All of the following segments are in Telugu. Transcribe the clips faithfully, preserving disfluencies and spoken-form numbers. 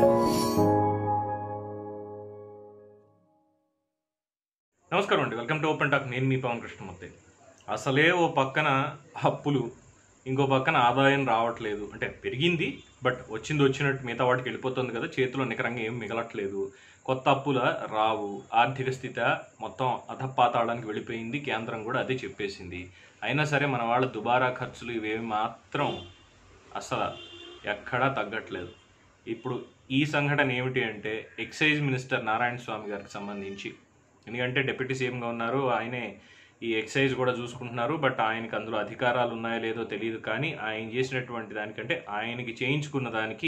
నమస్కారం అండి, వెల్కమ్ టు ఓపెన్ టాక్. నేను మీ పవన్ కృష్ణమూర్తి. అసలే ఓ పక్కన అప్పులు, ఇంకో పక్కన ఆదాయం రావట్లేదు. అంటే పెరిగింది, బట్ వచ్చింది వచ్చినట్టు మిగతా వాటికి వెళ్ళిపోతుంది కదా, చేతిలో నికరంగా ఏం మిగలట్లేదు. కొత్త అప్పుల రావు, ఆర్థిక స్థితి మొత్తం అధపాతాళానికి వెళ్ళిపోయింది. కేంద్రం కూడా అదే చెప్పేసింది. అయినా సరే మన వాళ్ళ దుబారా ఖర్చులు ఇవేమి మాత్రం అసలు ఎక్కడా తగ్గట్లేదు. ఇప్పుడు ఈ సంఘటన ఏమిటి అంటే, ఎక్సైజ్ మినిస్టర్ నారాయణ స్వామి గారికి సంబంధించి, ఎందుకంటే డిప్యూటీ సీఎంగా ఉన్నారు, ఆయనే ఈ ఎక్సైజ్ కూడా చూసుకుంటున్నారు. బట్ ఆయనకి అందులో అధికారాలు ఉన్నాయో లేదో తెలియదు. కానీ ఆయన చేసినటువంటి దానికంటే ఆయనకి చేయించుకున్న దానికి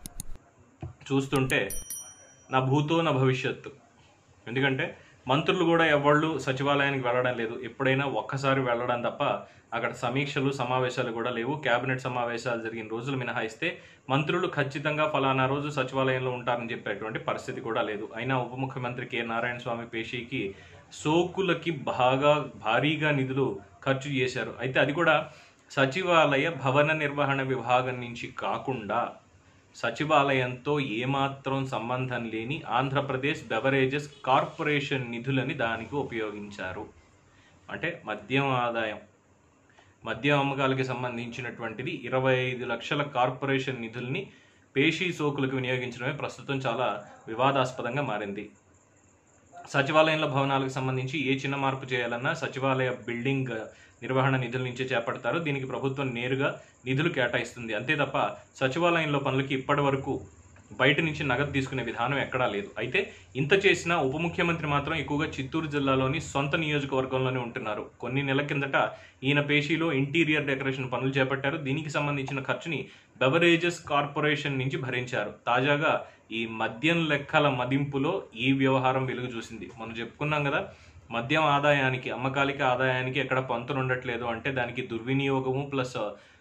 చూస్తుంటే నా భూతో నా భవిష్యత్తు. ఎందుకంటే మంత్రులు కూడా ఎవళ్ళు సచివాలయానికి వెళ్ళడం లేదు. ఎప్పుడైనా ఒక్కసారి వెళ్ళడం తప్ప అక్కడ సమీక్షలు సమావేశాలు కూడా లేవు. కేబినెట్ సమావేశాలు జరిగిన రోజులు మినహాయిస్తే మంత్రులు ఖచ్చితంగా ఫలానా రోజు సచివాలయంలో ఉంటారని చెప్పేటువంటి పరిస్థితి కూడా లేదు. అయినా ఉప ముఖ్యమంత్రి కె నారాయణ స్వామి పేషీకి సోకులకి బాగా భారీగా నిధులు ఖర్చు చేశారు. అయితే అది కూడా సచివాలయ భవన నిర్వహణ విభాగం నుంచి కాకుండా సచివాలయంతో ఏమాత్రం సంబంధం లేని ఆంధ్రప్రదేశ్ బెవరేజెస్ కార్పొరేషన్ నిధులని దానికి ఉపయోగించారు. అంటే మద్యం ఆదాయం, మద్యం అమ్మకాలకి సంబంధించినటువంటిది ఇరవై ఐదు లక్షల కార్పొరేషన్ నిధుల్ని పేషీ సోకులకు వినియోగించడమే ప్రస్తుతం చాలా వివాదాస్పదంగా మారింది. సచివాలయంలో భవనాలకు సంబంధించి ఏ చిన్న మార్పు చేయాలన్నా సచివాలయ బిల్డింగ్ నిర్వహణ నిధుల నుంచే చేపడతారు. దీనికి ప్రభుత్వం నేరుగా నిధులు కేటాయిస్తుంది. అంతే తప్ప సచివాలయంలో పనులకి ఇప్పటి వరకు బయట నుంచి నగదు తీసుకునే విధానం ఎక్కడా లేదు. అయితే ఇంత చేసినా ఉప ముఖ్యమంత్రి మాత్రం ఎక్కువగా చిత్తూరు జిల్లాలోని సొంత నియోజకవర్గంలోనే ఉంటున్నారు. కొన్ని నెలల కిందట ఈయన పేషీలో ఇంటీరియర్ డెకరేషన్ పనులు చేపట్టారు. దీనికి సంబంధించిన ఖర్చుని బెవరేజెస్ కార్పొరేషన్ నుంచి భరించారు. తాజాగా ఈ మద్యం లెక్కల మదింపులో ఈ వ్యవహారం వెలుగు చూసింది. మనం చెప్పుకున్నాం కదా, మద్యం ఆదాయానికి, అమ్మకాలిక ఆదాయానికి ఎక్కడ పొంతన ఉండట్లేదు అంటే దానికి దుర్వినియోగము ప్లస్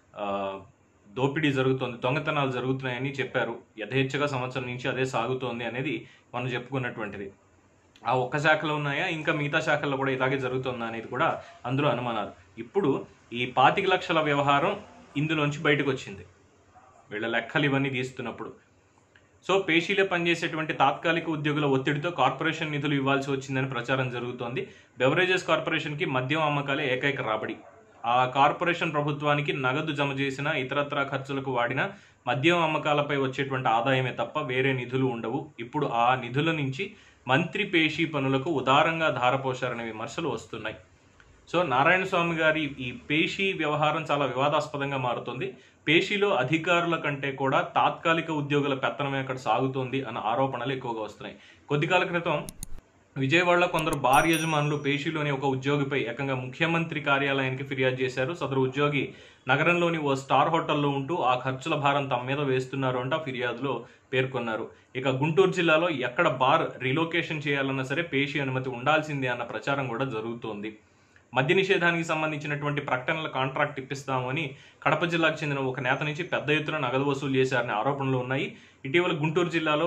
దోపిడీ జరుగుతుంది, దొంగతనాలు జరుగుతున్నాయని చెప్పారు. యథేచ్ఛగా సంవత్సరం నుంచి అదే సాగుతోంది అనేది మనం చెప్పుకున్నటువంటిది. ఆ ఒక్క శాఖలో ఉన్నాయా, ఇంకా మిగతా శాఖల్లో కూడా ఇలాగే జరుగుతుందా అనేది కూడా అందులో అనుమానాలు. ఇప్పుడు ఈ పాతిక లక్షల వ్యవహారం ఇందులోంచి బయటకు వచ్చింది వీళ్ళ లెక్కలు ఇవన్నీ తీస్తున్నప్పుడు. సో పేషీలో పనిచేసేటువంటి తాత్కాలిక ఉద్యోగుల ఒత్తిడితో కార్పొరేషన్ నిధులు ఇవ్వాల్సి వచ్చిందని ప్రచారం జరుగుతోంది. బెవరేజెస్ కార్పొరేషన్కి మద్యం అమ్మకాలే ఏకైక రాబడి. ఆ కార్పొరేషన్ ప్రభుత్వానికి నగదు జమ చేసిన, ఇతరత్రా ఖర్చులకు వాడిన మద్యం అమ్మకాలపై వచ్చేటువంటి ఆదాయమే తప్ప వేరే నిధులు ఉండవు. ఇప్పుడు ఆ నిధుల నుంచి మంత్రి పేషీ పనులకు ఉదారంగా ధారపోశారనే విమర్శలు వస్తున్నాయి. సో నారాయణ స్వామి గారి ఈ పేషీ వ్యవహారం చాలా వివాదాస్పదంగా మారుతుంది. పేషీలో అధికారుల కంటే కూడా తాత్కాలిక ఉద్యోగుల పెత్తనమే అక్కడ సాగుతోంది అన్న ఆరోపణలు ఎక్కువగా వస్తున్నాయి. కొద్ది కాల క్రితం విజయవాడలో కొందరు బార్ యజమానులు పేషీలోని ఒక ఉద్యోగిపై ఏకంగా ముఖ్యమంత్రి కార్యాలయానికి ఫిర్యాదు చేశారు. సదరు ఉద్యోగి నగరంలోని ఓ స్టార్ హోటల్లో ఉంటూ ఆ ఖర్చుల భారం తమ మీద వేస్తున్నారు అంట ఫిర్యాదులో పేర్కొన్నారు. ఇక గుంటూరు జిల్లాలో ఎక్కడ బార్ రిలోకేషన్ చేయాలన్నా సరే పేషీ అనుమతి ఉండాల్సిందే అన్న ప్రచారం కూడా జరుగుతోంది. మద్య నిషేధానికి సంబంధించినటువంటి ప్రకటనల కాంట్రాక్ట్ ఇప్పిస్తామని కడప జిల్లాకు చెందిన ఒక నేత నుంచి పెద్ద ఎత్తున నగదు వసూలు చేశారనే ఆరోపణలు ఉన్నాయి. ఇటీవల గుంటూరు జిల్లాలో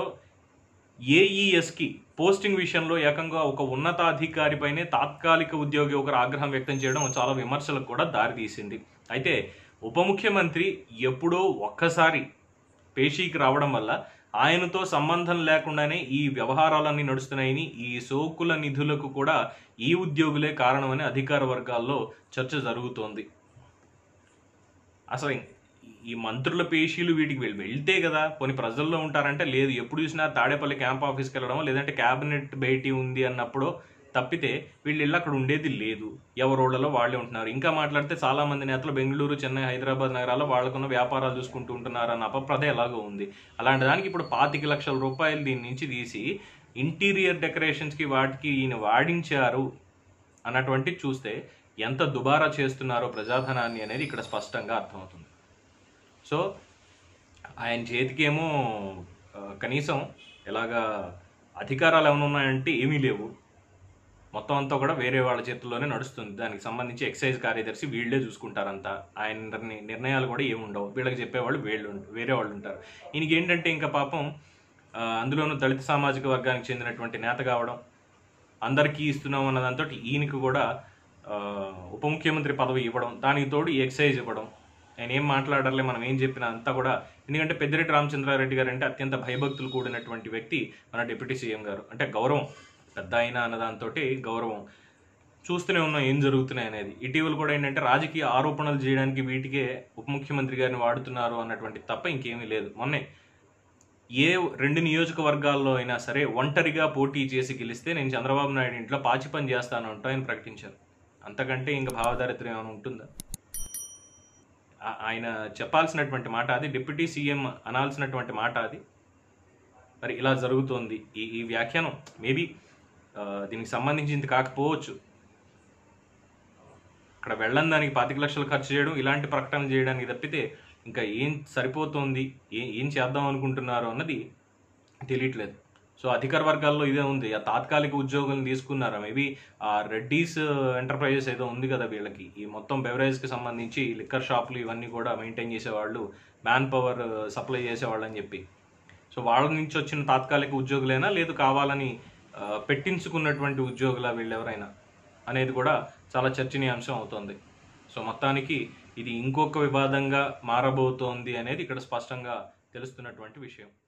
ఏఈఎస్కి పోస్టింగ్ విషయంలో ఏకంగా ఒక ఉన్నతాధికారిపైనే తాత్కాలిక ఉద్యోగి ఒకరు ఆగ్రహం వ్యక్తం చేయడం చాలా విమర్శలకు కూడా దారితీసింది. అయితే ఉప ముఖ్యమంత్రి ఎప్పుడో ఒక్కసారి పేషీకి రావడం వల్ల ఆయనతో సంబంధం లేకుండానే ఈ వ్యవహారాలన్నీ నడుస్తున్నాయని, ఈ సోకుల నిధులకు కూడా ఈ ఉద్యోగులే కారణమని అధికార వర్గాల్లో చర్చ జరుగుతోంది. అసలు ఈ మంత్రుల పేషీలు వీటికి వెళ్ళి వెళ్తే కదా కొన్ని ప్రజల్లో ఉంటారంటే లేదు. ఎప్పుడు చూసినా తాడేపల్లి క్యాంప్ ఆఫీస్కి వెళ్ళడం, లేదంటే క్యాబినెట్ భేటీ ఉంది అన్నప్పుడు తప్పితే వీళ్ళు ఇల్లు అక్కడ ఉండేది లేదు. ఎవరోళ్లలో వాళ్ళే ఉంటున్నారు. ఇంకా మాట్లాడితే చాలా మంది నేతలు బెంగళూరు, చెన్నై, హైదరాబాద్ నగరాల్లో వాళ్ళకున్న వ్యాపారాలు చూసుకుంటూ ఉంటున్నారు అన్న అపప్రద ఎలాగో ఉంది. అలాంటి దానికి ఇప్పుడు పాతిక లక్షల రూపాయలు దీని నుంచి తీసి ఇంటీరియర్ డెకరేషన్స్కి వాటికి ఈయన వాడించారు అన్నటువంటి చూస్తే ఎంత దుబారా చేస్తున్నారో ప్రజాధనాన్ని అనేది ఇక్కడ స్పష్టంగా అర్థమవుతుంది. సో ఆయన చేతికేమో కనీసం ఎలాగా అధికారాలు ఏమైనా ఉన్నాయంటే ఏమీ లేవు. మొత్తం అంతా కూడా వేరే వాళ్ళ చేతుల్లోనే నడుస్తుంది. దానికి సంబంధించి ఎక్సైజ్ కార్యదర్శి వీళ్లే చూసుకుంటారంతా. ఆయన నిర్ణయాలు కూడా ఏముండవు. వీళ్ళకి చెప్పేవాళ్ళు వీళ్ళు వేరే వాళ్ళు ఉంటారు. ఈయనకి ఏంటంటే ఇంకా పాపం అందులోనూ దళిత సామాజిక వర్గానికి చెందినటువంటి నేత కావడం, అందరికీ ఇస్తున్నాం అన్న దాంతో ఈయనకు కూడా ఉప ముఖ్యమంత్రి పదవి ఇవ్వడం, దానికి తోడు ఎక్సైజ్ ఇవ్వడం, ఆయన ఏం మాట్లాడాలి, మనం ఏం చెప్పినా అంతా కూడా. ఎందుకంటే పెద్దిరెడ్డి రామచంద్రారెడ్డి గారు అంటే అత్యంత భయభక్తులు కూడినటువంటి వ్యక్తి మన డిప్యూటీ సీఎం గారు. అంటే గౌరవం, పెద్ద అయినా అన్నదాంతో గౌరవం. చూస్తూనే ఉన్నాం ఏం జరుగుతున్నాయి అనేది. ఇటీవల కూడా ఏంటంటే రాజకీయ ఆరోపణలు చేయడానికి వీటికే ఉప ముఖ్యమంత్రి గారిని వాడుతున్నారు అన్నటువంటి తప్ప ఇంకేమీ లేదు. మొన్నే ఏ రెండు నియోజకవర్గాల్లో అయినా సరే ఒంటరిగా పోటీ చేసి గెలిస్తే నేను చంద్రబాబు నాయుడు ఇంట్లో పాచి పని చేస్తాను అంటూ ఆయన ప్రకటించారు. అంతకంటే ఇంకా భావదారిద్ర్యం ఏమైనా ఉంటుందా? ఆయన చెప్పాల్సినటువంటి మాట అది, డిప్యూటీ సీఎం అనాల్సినటువంటి మాట అది. మరి ఇలా జరుగుతోంది. ఈ ఈ వ్యాఖ్యానం మేబీ దీనికి సంబంధించింది కాకపోవచ్చు. అక్కడ వెళ్ళని దానికి పాతిక లక్షలు ఖర్చు చేయడం, ఇలాంటి ప్రకటన చేయడానికి తప్పితే ఇంకా ఏం సరిపోతుంది, ఏ ఏం చేద్దాం అనుకుంటున్నారు అన్నది తెలియట్లేదు. సో అధికార వర్గాల్లో ఇదే ఉంది. ఆ తాత్కాలిక ఉద్యోగులను తీసుకున్నారా మేబీ ఆ రెడ్డీస్ ఎంటర్ప్రైజెస్ ఏదో ఉంది కదా వీళ్ళకి, ఈ మొత్తం బెవరేజ్కి సంబంధించి లిక్కర్ షాపులు ఇవన్నీ కూడా మెయింటైన్ చేసేవాళ్ళు, మ్యాన్ పవర్ సప్లై చేసేవాళ్ళు అని చెప్పి. సో వాళ్ళ నుంచి వచ్చిన తాత్కాలిక ఉద్యోగులైనా లేదు కావాలని పెట్టించుకున్నటువంటి ఉద్యోగుల వీళ్ళెవరైనా అనేది కూడా చాలా చర్చనీయాంశం అవుతుంది. సో మొత్తానికి ఇది ఇంకొక వివాదంగా మారబోతోంది అనేది ఇక్కడ స్పష్టంగా తెలుస్తున్నటువంటి విషయం.